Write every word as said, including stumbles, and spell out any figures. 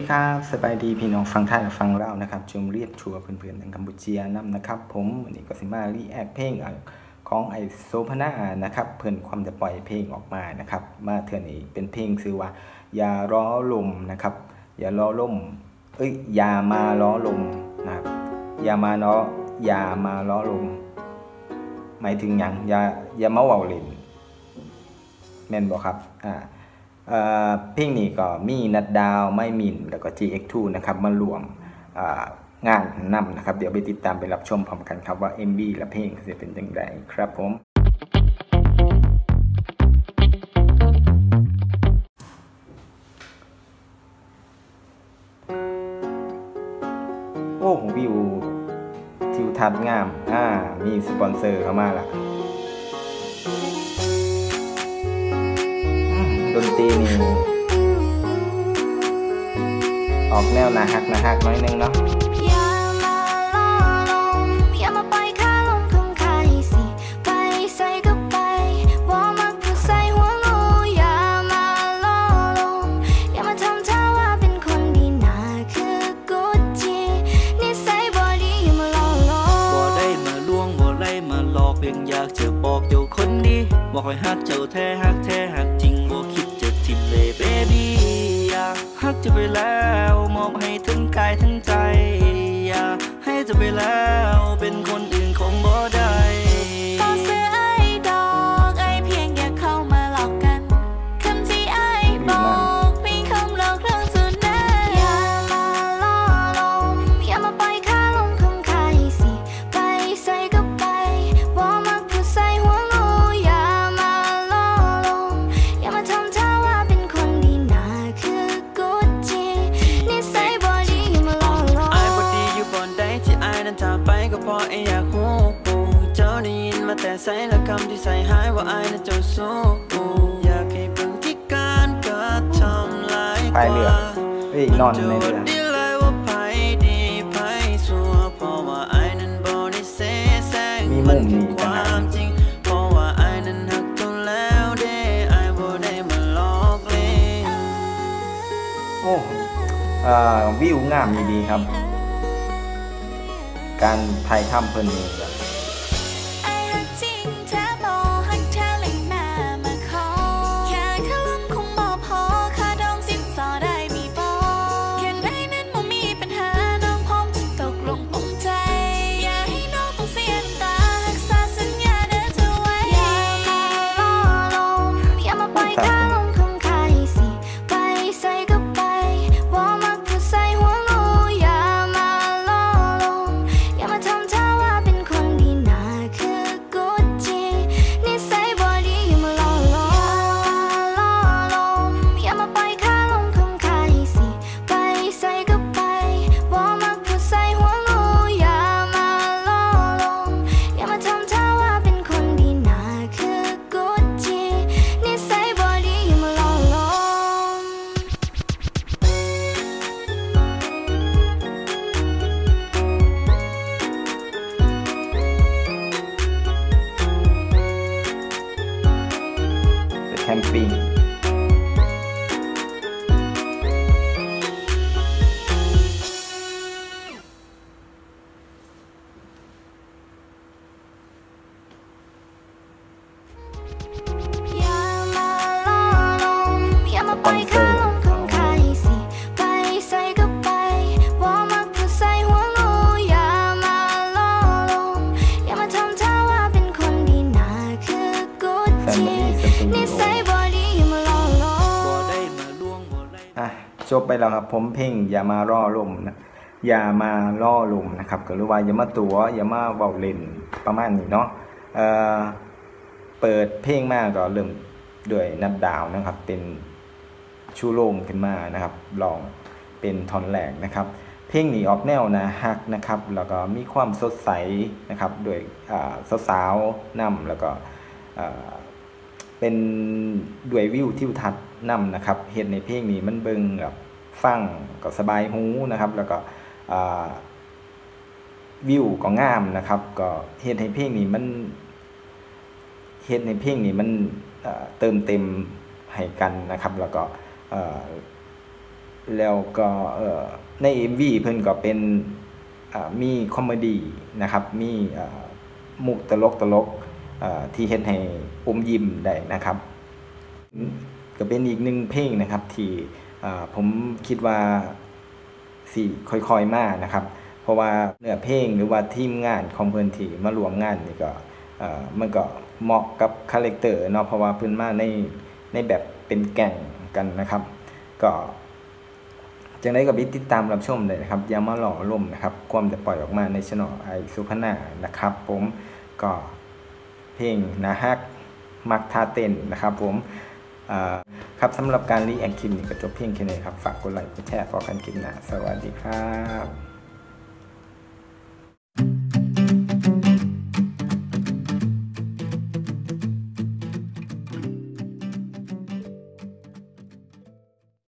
ครับสบายดีพี่น้องฟังไทยฟังเล่านะครับจุมเรียบชัวเพื่อนๆทางกัมพูชีนำนะครับผมวันนี้ก็สิมารีแอคเพลงของไอโซพนานะครับเพื่อนความจะปล่อยเพลงออกมานะครับมาเทื่อนี้เป็นเพลงชื่อว่าอย่าล้อลมนะครับอย่าล้อลมเอ้ยอย่ามาล้อลมนะครับอย่ามาล้ออย่ามาล้อลมหมายถึงอย่างอย่าอย่ามาเว้าเล่นแม่นบ่ครับอ่าเพลงนี้ก็มีนัดดาวไม่มินแล้วก็ จี เอ็กซ์ ทู นะครับมารวมงานนำนะครับเดี๋ยวไปติดตามไปรับชมพร้อมกันครับว่า เอ็ม วี และเพลงจะเป็นยังไงครับผมโอ้วิวทิวทัศน์งามอ่ามีสปอนเซอร์เข้ามาละดนตรีนี่ออกแนวนาฮักนาฮักน้อยนึงเนาะอย่ามาล้อลมอย่ามาปล่อยคาลมของใครสิไปใส่ก็ไปว่ามักผู้ใส่หัวงูอย่ามาล้อลมอย่ามาทำท่าว่าเป็นคนดีน่าคือกุดจีนิสัยบ่ดีอย่ามาล้อลมบ่ได้มาลวงบ่ได้มาหลอกเพียงอยากจะบอกเจ้าคนดีบอกให้ฮักเจ้าแท้ฮักแท้ฮักจริงบ่คิดจะทิมเลยเบบี้ฮักจะไปแล้วมอบให้ทั้งกายทั้งใจอยากให้จะไปแล้วเป็นคนอื่นคงบ่ได้ต่อเสื้อไอ้ดอกไอ้เพียงอยากเข้ามาหลอกกันคำที่ไอ้บอกมีคำหลอกเรื่องสุดแน่อย่ามาล้อลมอย่ามาปล่อยคาลมของใครสิไปใส่ก็ไปว่ามักผู้ใส่หัวงูอย่ามาล้อลมอย่ามาทำท่าว่าเป็นคนดีน่าคือพอไออยากหูเจ้าได้ยินมาแต่ใส่ละคำที่ใส่หายว่าไอน่ะเจ้าสู้อยากให้เบิ่งที่การกระทำลายกว่ามันจะว่าดีเลยว่าไผดีไผสัวเพราะว่าไอนั้นบ่ได้เสแสร้งมันคือความจริงเพราะว่าไอนั้นหักเจ้าแล้วเด้ไอบ่ได้มาหลอกเล่นโอ้อ่าวิวงามดีครับการถ่ายทำเพิ่นนี่แบบแคมปิ้งจบไปแล้วครับผมเพลงอย่ามาล่อลมนะอย่ามาล่อลมนะครับก็รู้ว่าอย่ามาตัวอย่ามาเบาเล่นประมาณนี้เนาะเอ่อเปิดเพลงมาก็เริ่มด้วยนัดดาวนะครับเป็นชูโรงขึ้นมานะครับลองเป็นท่อนแรกนะครับเพลงนี้ออกแนวนะฮักนะครับแล้วก็มีความสดใสนะครับด้วยสาวๆนำแล้วก็เป็นด้วยวิวทิวทัศน์นำนะครับเห็นในเพลงนี้มันเบิ่งแบบฟังก็สบายหูนะครับแล้วก็วิวก็งามนะครับก็เห็นในเพลงนี้มันเห็นในเพลงนี้มันเติมเต็มให้กันนะครับแล้วก็แล้วก็ใน เอ็ม วี เพิ่นก็เป็นมีคอมเมดี้นะครับมีมุกตลกตลกที่เฮ็ดให้อมยิ้มได้นะครับก็เป็นอีกหนึ่งเพลงนะครับที่ผมคิดว่าสิค่อยๆมานะครับเพราะว่าเนื้อเพลงหรือว่าทีมงานของเพิ่นที่มารวมงานนี่ก็มันก็เหมาะกับคาแรคเตอร์เนาะเพราะว่าเพิ่นมาในในแบบเป็นแก่งกันนะครับก็จังได๋ก็ไปติดตามรับชมได้นะครับอย่ามาหล่อล่มนะครับความจะปล่อยออกมาในช่องไอสุพนานะครับผมก็เพลงนะฮักมักท่าเต้นนะครับผมครับสำหรับการรีแอคคลิปนี้ก็จบเพียงแค่นี้ครับฝากกดไลค์กดแชร์พอกันคลิปหน้าสวัสดีครับ